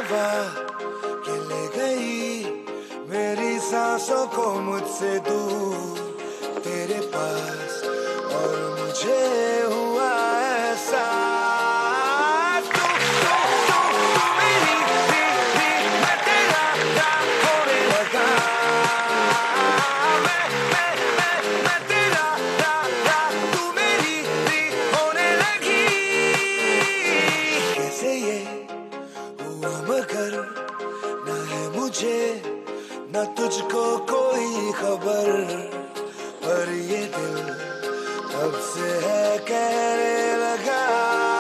हवा के ले गई मेरी सांसों को मुझसे दूर तेरे पास, और मुझे हुआ ऐसा मगर न है मुझे न तुझको कोई खबर, पर ये दिल तब से है कहने लगा।